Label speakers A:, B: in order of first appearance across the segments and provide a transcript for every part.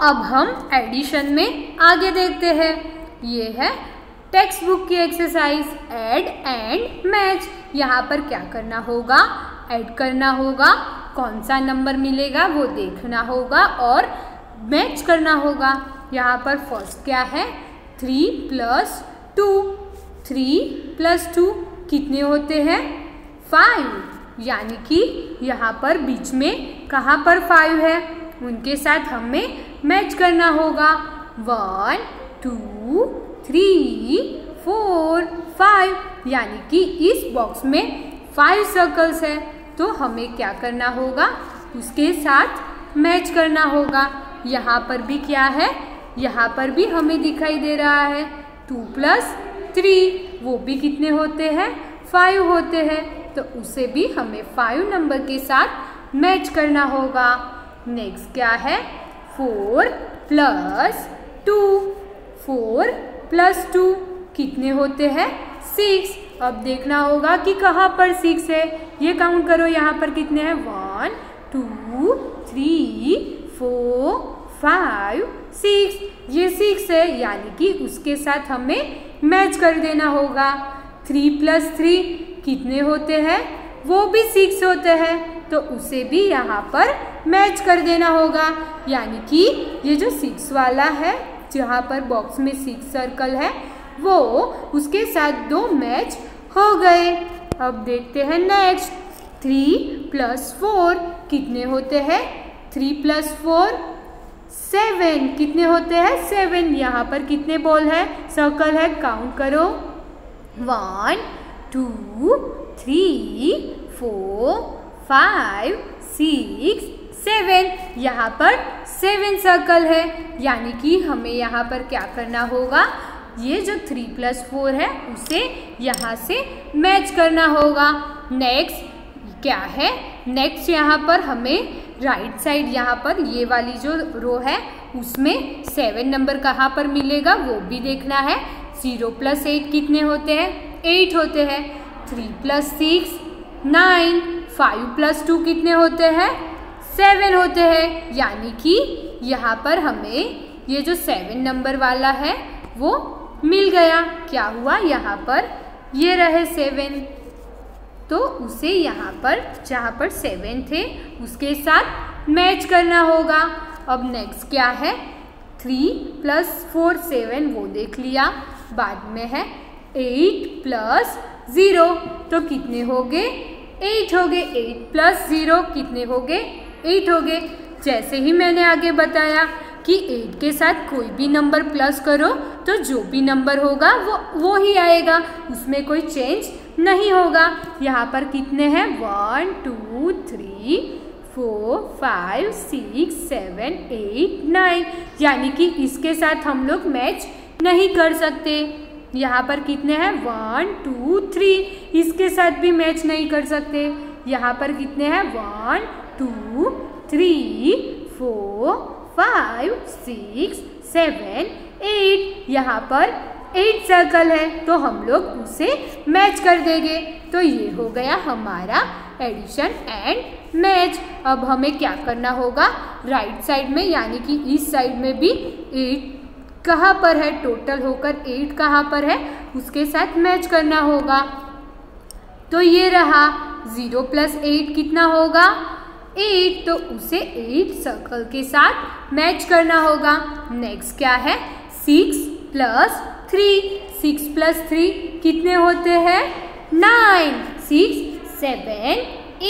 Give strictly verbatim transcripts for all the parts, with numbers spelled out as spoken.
A: अब हम एडिशन में आगे देखते हैं। ये है टेक्स्ट बुक की एक्सरसाइज ऐड एंड मैच। यहाँ पर क्या करना होगा, ऐड करना होगा, कौन सा नंबर मिलेगा वो देखना होगा और मैच करना होगा। यहाँ पर फर्स्ट क्या है, three plus two. Three plus two कितने होते हैं, फाइव। यानी कि यहाँ पर बीच में कहाँ पर फाइव है, उनके साथ हमें मैच करना होगा। One two three four five, यानी कि इस बॉक्स में फाइव सर्कल्स है, तो हमें क्या करना होगा, उसके साथ मैच करना होगा। यहाँ पर भी क्या है, यहाँ पर भी हमें दिखाई दे रहा है टू प्लस थ्री, वो भी कितने होते हैं, फाइव होते हैं, तो उसे भी हमें फाइव नंबर के साथ मैच करना होगा। नेक्स्ट क्या है, four plus two. Four plus two कितने होते हैं, सिक्स। अब देखना होगा कि कहाँ पर सिक्स है, ये काउंट करो यहाँ पर कितने हैं, one two three four five six, ये सिक्स है, यानी कि उसके साथ हमें मैच कर देना होगा। थ्री प्लस थ्री कितने होते हैं, वो भी सिक्स होते हैं, तो उसे भी यहाँ पर मैच कर देना होगा। यानी कि ये जो सिक्स वाला है, जहाँ पर बॉक्स में सिक्स सर्कल है, वो उसके साथ दो मैच हो गए। अब देखते हैं नेक्स्ट, थ्री प्लस फोर कितने होते हैं, थ्री प्लस फोर सेवन, कितने होते हैं, सेवन। यहाँ पर कितने बॉल है, सर्कल है, काउंट करो, one two three four five six seven, यहाँ पर सेवन सर्कल है, यानी कि हमें यहाँ पर क्या करना होगा, ये जो थ्री प्लस फोर है उसे यहाँ से मैच करना होगा। नेक्स्ट क्या है, नेक्स्ट यहाँ पर हमें राइट साइड, यहाँ पर ये वाली जो रो है उसमें सेवन नंबर कहाँ पर मिलेगा वो भी देखना है। जीरो प्लस एट कितने होते हैं, एट होते हैं। Three plus six nine. Five plus two कितने होते हैं, सेवन होते हैं, यानी कि यहाँ पर हमें ये जो सेवन नंबर वाला है वो मिल गया। क्या हुआ, यहाँ पर ये रहे सेवन, तो उसे यहाँ पर जहाँ पर सेवन थे उसके साथ मैच करना होगा। अब नेक्स्ट क्या है, थ्री प्लस फोर सेवन, वो देख लिया। बाद में है एट प्लस ज़ीरो, तो कितने हो गए, एट हो गए। एट प्लस ज़ीरो कितने हो गए, एट हो गए। जैसे ही मैंने आगे बताया कि एट के साथ कोई भी नंबर प्लस करो तो जो भी नंबर होगा वो वो ही आएगा, उसमें कोई चेंज नहीं होगा। यहाँ पर कितने हैं, one two three four five six seven eight nine, यानी कि इसके साथ हम लोग मैच नहीं कर सकते। यहाँ पर कितने हैं, वन टू थ्री, इसके साथ भी मैच नहीं कर सकते। यहाँ पर कितने हैं, one two three four five six seven eight, यहाँ पर एट सर्कल है, तो हम लोग उसे मैच कर देंगे। तो ये हो गया हमारा एडिशन एंड मैच। अब हमें क्या करना होगा, राइट साइड में यानी कि इस साइड में भी एट कहाँ पर है, टोटल होकर एट कहाँ पर है, उसके साथ मैच करना होगा। तो ये रहा, ज़ीरो प्लस एट कितना होगा, एट, तो उसे एट सर्कल के साथ मैच करना होगा। नेक्स्ट क्या है, six plus three. Six plus three कितने होते हैं, nine. Six seven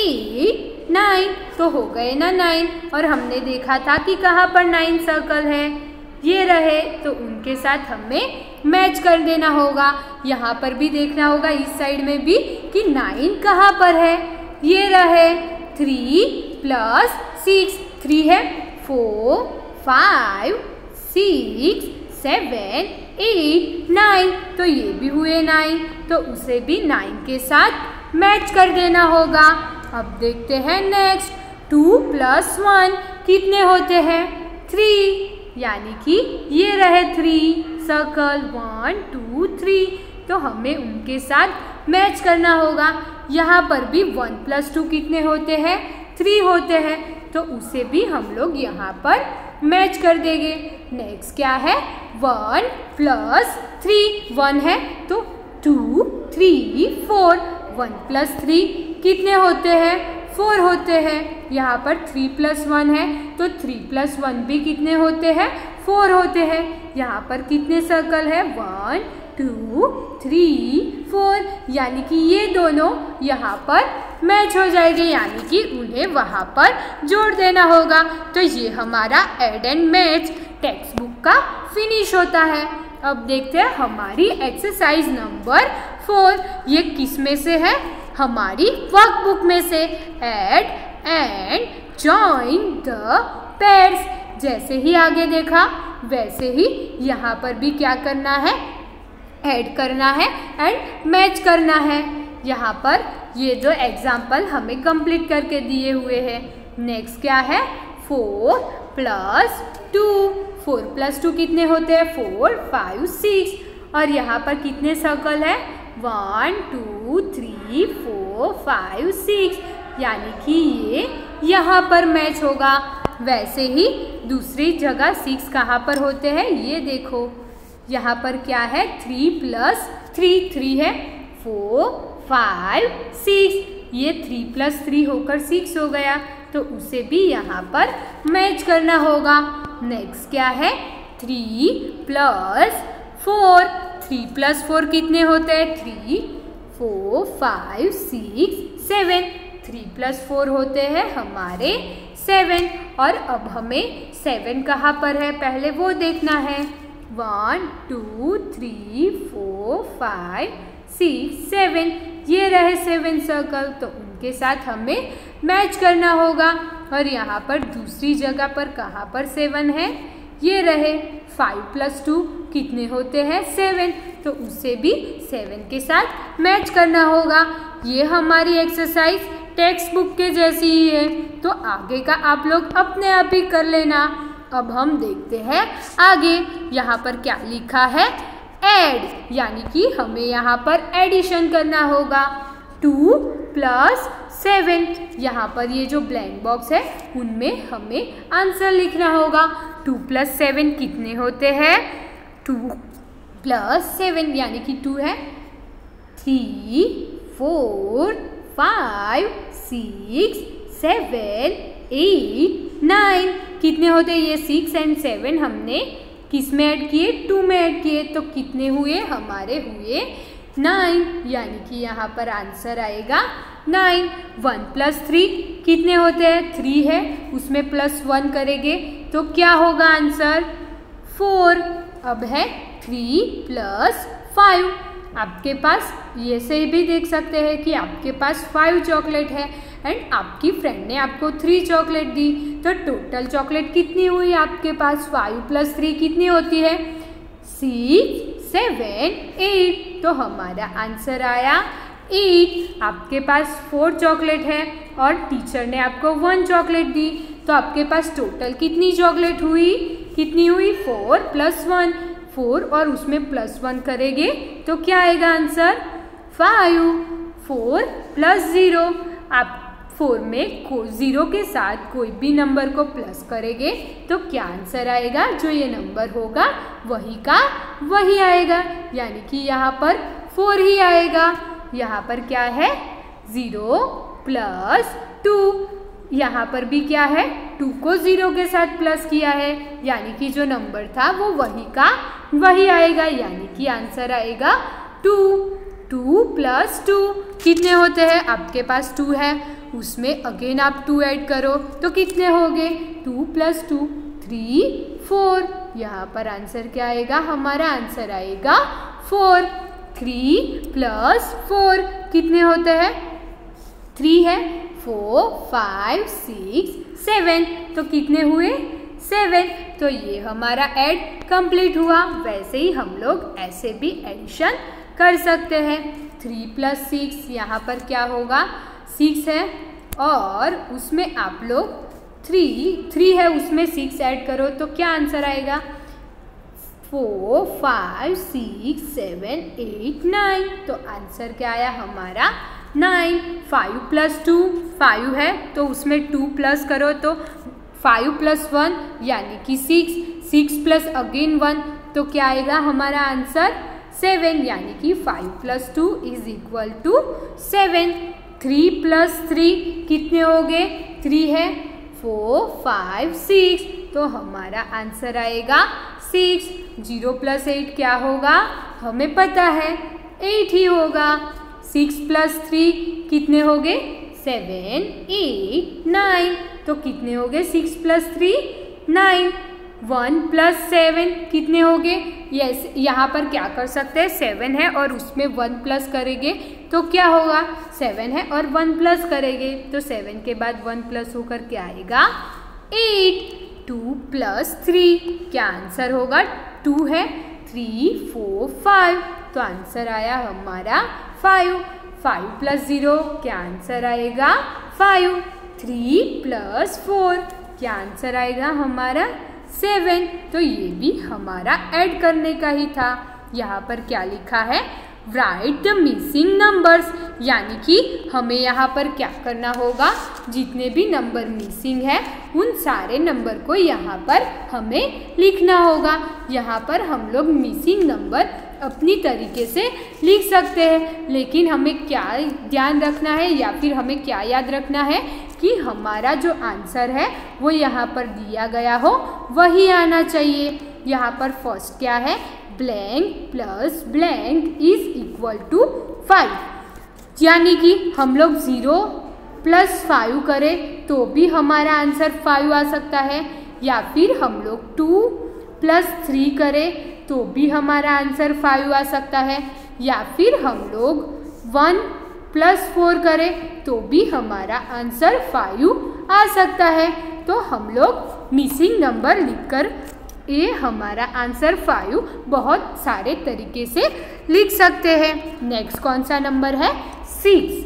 A: eight nine, तो हो गए ना नाइन। और हमने देखा था कि कहाँ पर नाइन सर्कल है, ये रहे, तो उनके साथ हमें मैच कर देना होगा। यहाँ पर भी देखना होगा, इस साइड में भी, कि नाइन कहाँ पर है, ये रहे। थ्री प्लस सिक्स, थ्री है, four five six seven eight nine, तो ये भी हुए नाइन, तो उसे भी नाइन के साथ मैच कर देना होगा। अब देखते हैं नेक्स्ट, टू प्लस वन कितने होते हैं, थ्री, यानी कि ये रहे three circle, one two three, तो हमें उनके साथ मैच करना होगा। यहाँ पर भी वन प्लस टू कितने होते हैं, थ्री होते हैं, तो उसे भी हम लोग यहाँ पर मैच कर देंगे। नेक्स्ट क्या है, वन प्लस थ्री, वन है तो two three four, one plus three कितने होते हैं, फोर होते हैं। यहाँ पर थ्री प्लस वन है तो थ्री प्लस वन भी कितने होते हैं, फोर होते हैं। यहाँ पर कितने सर्कल है, वन टू थ्री फोर, यानी कि ये दोनों यहाँ पर मैच हो जाएंगे, यानी कि उन्हें वहाँ पर जोड़ देना होगा। तो ये हमारा add and match text book का फिनिश होता है। अब देखते हैं हमारी एक्सरसाइज नंबर फोर, ये किस में से है, हमारी वर्कबुक में से। Add and join the pairs, जैसे ही आगे देखा वैसे ही यहाँ पर भी क्या करना है, ऐड करना है एंड मैच करना है। यहाँ पर ये जो एग्जाम्पल हमें कंप्लीट करके दिए हुए हैं। नेक्स्ट क्या है, four plus two, four plus two कितने होते हैं, फोर फाइव सिक्स, और यहाँ पर कितने सर्कल है, one two three four five six, यानी कि ये यहाँ पर मैच होगा। वैसे ही दूसरी जगह सिक्स कहाँ पर होते हैं, ये देखो यहाँ पर क्या है, थ्री प्लस थ्री, थ्री है, फोर फाइव सिक्स, ये थ्री प्लस थ्री होकर सिक्स हो गया, तो उसे भी यहाँ पर मैच करना होगा। नेक्स्ट क्या है, three plus four, three plus four कितने होते हैं, three four five six seven, three plus four होते हैं हमारे सेवन। और अब हमें सेवन कहाँ पर है पहले वो देखना है। One two three four five six seven, ये रहे सेवन सर्कल, तो उनके साथ हमें मैच करना होगा। और यहाँ पर दूसरी जगह पर कहाँ पर सेवन है, ये रहे फाइव प्लस टू कितने होते हैं, सेवन, तो उससे भी सेवन के साथ मैच करना होगा। ये हमारी एक्सरसाइज टेक्स्ट बुक के जैसी ही है, तो आगे का आप लोग अपने आप ही कर लेना। अब हम देखते हैं आगे, यहाँ पर क्या लिखा है, ऐड, यानी कि हमें यहाँ पर एडिशन करना होगा। टू प्लस सेवन, यहाँ पर ये जो ब्लैंक बॉक्स है उनमें हमें आंसर लिखना होगा। टू प्लस सेवन कितने होते हैं, टू प्लस सेवन यानी कि टू है, three four five six seven eight nine, कितने होते हैं, ये सिक्स एंड सेवन हमने किस में ऐड किए, टू में ऐड किए, तो कितने हुए, हमारे हुए नाइन, यानी कि यहाँ पर आंसर आएगा नाइन। वन प्लस थ्री कितने होते हैं, थ्री है, उसमें प्लस वन करेंगे तो क्या होगा आंसर, फोर। अब है थ्री प्लस फाइव, आपके पास ये से भी देख सकते हैं कि आपके पास फाइव चॉकलेट है एंड आपकी फ्रेंड ने आपको थ्री चॉकलेट दी, तो टोटल चॉकलेट कितनी हुई आपके पास, फाइव प्लस थ्री कितनी होती है, सिक्स सेवन एट, तो हमारा आंसर आया एट। आपके पास फोर चॉकलेट है और टीचर ने आपको वन चॉकलेट दी, तो आपके पास टोटल कितनी चॉकलेट हुई, कितनी हुई, फोर प्लस वन, फोर और उसमें प्लस वन करेंगे तो क्या आएगा answer, five. Four plus zero, आप फोर में को ज़ीरो के साथ कोई भी नंबर को प्लस करेंगे तो क्या आंसर आएगा, जो ये नंबर होगा वही का वही आएगा, यानी कि यहाँ पर फोर ही आएगा। यहाँ पर क्या है, ज़ीरो प्लस टू, यहाँ पर भी क्या है, टू को ज़ीरो के साथ प्लस किया है, यानी कि जो नंबर था वो वही का वही आएगा, यानी कि आंसर आएगा टू। टू प्लस टू कितने होते हैं, आपके पास टू है, उसमें अगेन आप टू ऐड करो तो कितने हो गए, two plus two three four, यहाँ पर आंसर क्या आएगा, हमारा आंसर आएगा फोर। थ्री प्लस फोर कितने होते हैं, थ्री है, फोर फाइव सिक्स सेवन, तो कितने हुए, सेवन। तो ये हमारा ऐड कंप्लीट हुआ। वैसे ही हम लोग ऐसे भी एडिशन कर सकते हैं। थ्री प्लस सिक्स, यहाँ पर क्या होगा, सिक्स है और उसमें आप लोग थ्री थ्री है उसमें सिक्स ऐड करो तो क्या आंसर आएगा, four five six seven eight nine, तो आंसर क्या आया हमारा nine. Five plus two, five है तो उसमें टू प्लस करो तो फाइव प्लस वन यानी कि six. Six plus again one तो क्या आएगा हमारा आंसर सेवन, यानी कि five plus two is equal to seven. Three plus three कितने हो गए, थ्री है, फोर फाइव सिक्स तो हमारा आंसर आएगा सिक्स। जीरो प्लस एट क्या होगा, हमें पता है एट ही होगा। सिक्स प्लस थ्री कितने हो गए, सेवन एट नाइन तो कितने हो गए, six plus three nine. One plus seven कितने हो गए, यस यहाँ पर क्या कर सकते हैं, सेवन है और उसमें वन प्लस करेंगे तो क्या होगा, सेवन है और वन प्लस करेंगे तो सेवन के बाद वन प्लस होकर क्या आएगा, एट। टू प्लस थ्री क्या आंसर होगा, टू है, थ्री फोर फाइव तो आंसर आया हमारा फाइव। फाइव प्लस ज़ीरो क्या आंसर आएगा, फाइव। थ्री प्लस फोर क्या आंसर आएगा हमारा, सेवन। तो ये भी हमारा ऐड करने का ही था। यहाँ पर क्या लिखा है, राइट द मिसिंग नंबर्स, यानी कि हमें यहाँ पर क्या करना होगा, जितने भी नंबर मिसिंग है उन सारे नंबर को यहाँ पर हमें लिखना होगा। यहाँ पर हम लोग मिसिंग नंबर अपनी तरीके से लिख सकते हैं, लेकिन हमें क्या ध्यान रखना है या फिर हमें क्या याद रखना है कि हमारा जो आंसर है वो यहाँ पर दिया गया हो वही आना चाहिए। यहाँ पर फर्स्ट क्या है, blank plus blank is equal to five, यानी कि हम लोग ज़ीरो प्लस फाइव करें तो भी हमारा आंसर फाइव आ सकता है, या फिर हम लोग टू प्लस थ्री करें तो भी हमारा आंसर फाइव आ सकता है, या फिर हम लोग वन प्लस फोर करें तो भी हमारा आंसर फाइव आ सकता है। तो हम लोग मिसिंग नंबर लिखकर ये हमारा आंसर फाइव बहुत सारे तरीके से लिख सकते हैं। नेक्स्ट कौन सा नंबर है, six.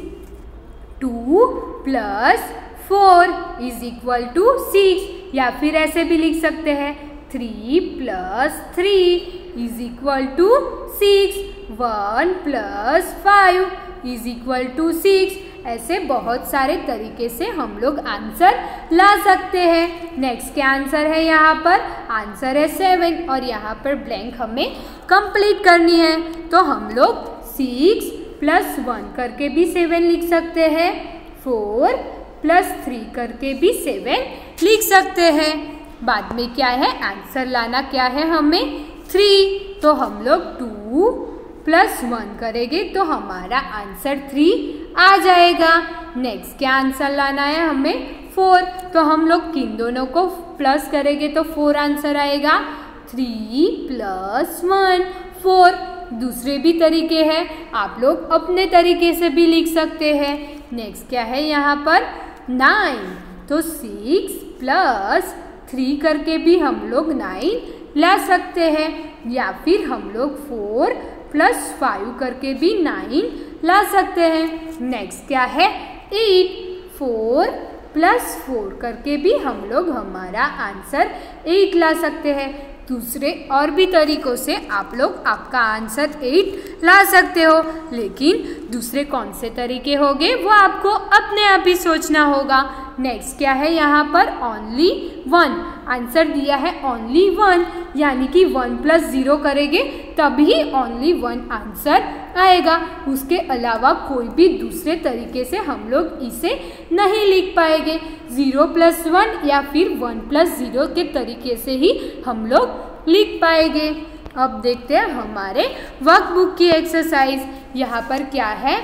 A: Two plus four is equal to six, या फिर ऐसे भी लिख सकते हैं, three plus three is equal to six. One plus five is equal to six. ऐसे बहुत सारे तरीके से हम लोग आंसर ला सकते हैं। नेक्स्ट क्या आंसर है, यहाँ पर आंसर है सेवन और यहाँ पर ब्लैंक हमें कंप्लीट करनी है। तो हम लोग सिक्स प्लस वन करके भी सेवन लिख सकते हैं, फोर प्लस थ्री करके भी सेवन लिख सकते हैं। बाद में क्या है, आंसर लाना क्या है हमें, थ्री। तो हम लोग टू प्लस वन करेंगे तो हमारा आंसर थ्री आ जाएगा। नेक्स्ट क्या आंसर लाना है हमें, फोर। तो हम लोग किन दोनों को प्लस करेंगे तो फोर आंसर आएगा, थ्री प्लस वन फोर। दूसरे भी तरीके हैं, आप लोग अपने तरीके से भी लिख सकते हैं। नेक्स्ट क्या है यहाँ पर, नाइन। तो सिक्स प्लस थ्री करके भी हम लोग नाइन ला सकते हैं, या फिर हम लोग फोर प्लस फाइव करके भी नाइन ला सकते हैं। नेक्स्ट क्या है, एट। फोर प्लस फोर करके भी हम लोग हमारा आंसर एट ला सकते हैं। दूसरे और भी तरीक़ों से आप लोग आपका आंसर एट ला सकते हो, लेकिन दूसरे कौन से तरीके होंगे वो आपको अपने आप ही सोचना होगा। नेक्स्ट क्या है यहाँ पर, ओनली वन। आंसर दिया है ओनली वन, यानी कि वन प्लस ज़ीरो करेंगे तभी ओनली वन आंसर आएगा। उसके अलावा कोई भी दूसरे तरीके से हम लोग इसे नहीं लिख पाएंगे। ज़ीरो प्लस वन या फिर वन प्लस ज़ीरो के तरीके से ही हम लोग लिख पाएंगे। अब देखते हैं हमारे वर्कबुक की एक्सरसाइज। यहाँ पर क्या है,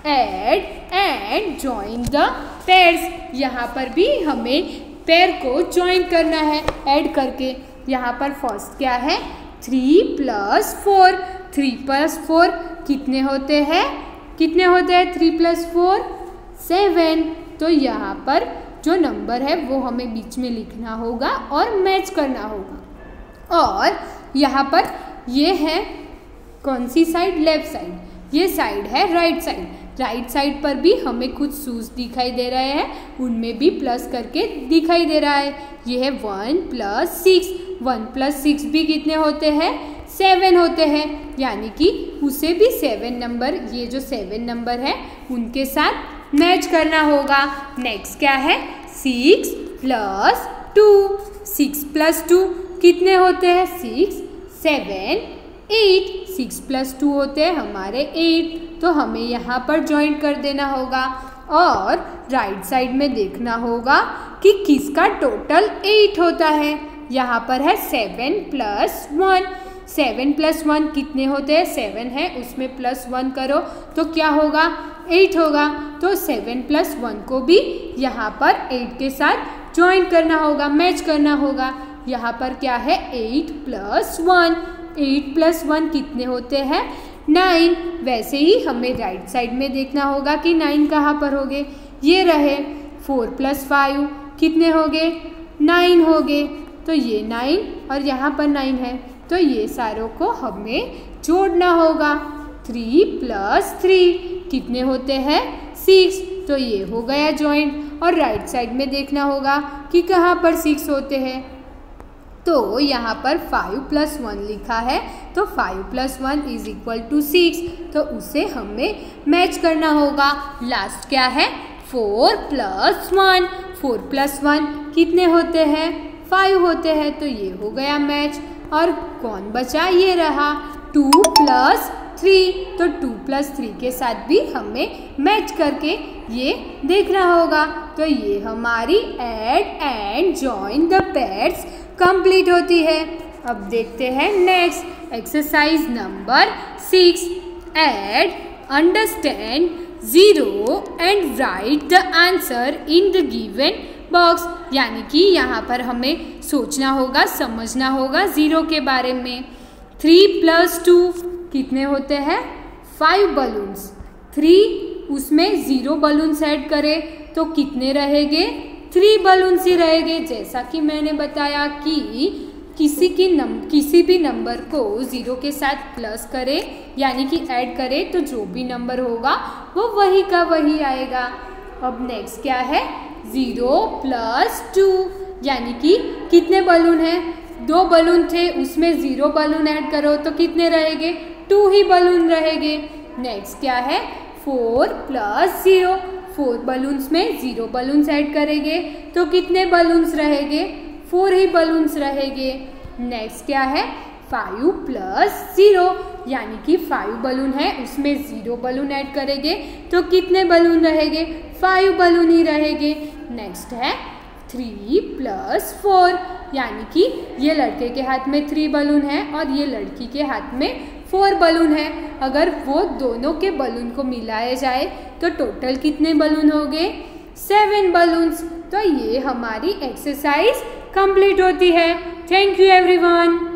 A: add and join the pairs. यहाँ पर भी हमें पेयर को ज्वाइन करना है ऐड करके। यहाँ पर फर्स्ट क्या है, three plus four. Three plus four कितने होते हैं, कितने होते हैं थ्री प्लस फोर, सेवन। तो यहाँ पर जो नंबर है वो हमें बीच में लिखना होगा और मैच करना होगा। और यहाँ पर ये है कौन सी साइड, लेफ्ट साइड। ये साइड है राइट साइड। राइट साइड पर भी हमें कुछ शूज दिखाई दे रहे हैं, उनमें भी प्लस करके दिखाई दे रहा है। ये है one plus six. One plus six भी कितने होते हैं, सेवन होते हैं, यानी कि उसे भी सेवन नंबर, ये जो सेवन नंबर है उनके साथ मैच करना होगा। नेक्स्ट क्या है, six plus two. Six plus two कितने होते हैं, six, seven, eight. Six plus two होते हैं हमारे एट, तो हमें यहाँ पर ज्वाइन कर देना होगा और राइट साइड में देखना होगा कि किसका टोटल एट होता है। यहाँ पर है seven plus one. Seven plus one कितने होते हैं, सेवन है उसमें प्लस वन करो तो क्या होगा, एट होगा। तो सेवन प्लस वन को भी यहाँ पर एट के साथ ज्वाइन करना होगा, मैच करना होगा। यहाँ पर क्या है, eight plus one. Eight plus one कितने होते हैं, नाइन। वैसे ही हमें राइट साइड में देखना होगा कि नाइन कहाँ पर होंगे, ये रहे। फोर प्लस फाइव कितने हो गए, नाइन हो गए। तो ये नाइन और यहाँ पर नाइन है, तो ये सारों को हमें जोड़ना होगा। थ्री प्लस थ्री कितने होते हैं, सिक्स। तो ये हो गया जॉइंट और राइट साइड में देखना होगा कि कहाँ पर सिक्स होते हैं। तो यहाँ पर फाइव प्लस वन लिखा है, तो five plus one is equal to six, तो उसे हमें मैच करना होगा। लास्ट क्या है, four plus one. Four plus one कितने होते हैं, फाइव होते हैं, तो ये हो गया मैच। और कौन बचा, ये रहा टू प्लस थ्री। तो टू प्लस थ्री के साथ भी हमें मैच करके ये देखना होगा। तो ये हमारी add and join the pairs complete होती है। अब देखते हैं next exercise number six. Add, understand zero and write the answer in the given box. यानी कि यहाँ पर हमें सोचना होगा, समझना होगा ज़ीरो के बारे में। थ्री प्लस टू कितने होते हैं, फाइव बलून्स। थ्री उसमें ज़ीरो बलून्स ऐड करें तो कितने रहेंगे, थ्री बलून्स ही रहेंगे। जैसा कि मैंने बताया कि किसी की नम किसी भी नंबर को ज़ीरो के साथ प्लस करें यानी कि ऐड करें तो जो भी नंबर होगा वो वही का वही आएगा। अब नेक्स्ट क्या है, ज़ीरो प्लस टू यानी कि कितने बलून हैं, दो बलून थे उसमें ज़ीरो बलून ऐड करो तो कितने रहेंगे, टू ही बलून रहेंगे। नेक्स्ट क्या है, four plus zero. Four balloons में ज़ीरो बलून्स ऐड करेंगे तो कितने बलून्स रहेंगे, फोर ही बलून्स रहेंगे। नेक्स्ट क्या है, फाइव प्लस ज़ीरो यानी कि फाइव बलून है उसमें ज़ीरो बलून ऐड करेंगे तो कितने बलून रहेंगे, फाइव बलून ही रहेंगे। नेक्स्ट है थ्री प्लस फोर यानी कि ये लड़के के हाथ में थ्री बलून है और ये लड़की के हाथ में फोर बलून है। अगर वो दोनों के बलून को मिलाया जाए तो टोटल कितने बलून हो गए, सेवन बलून्स। तो ये हमारी एक्सरसाइज कंप्लीट होती है। Thank you everyone.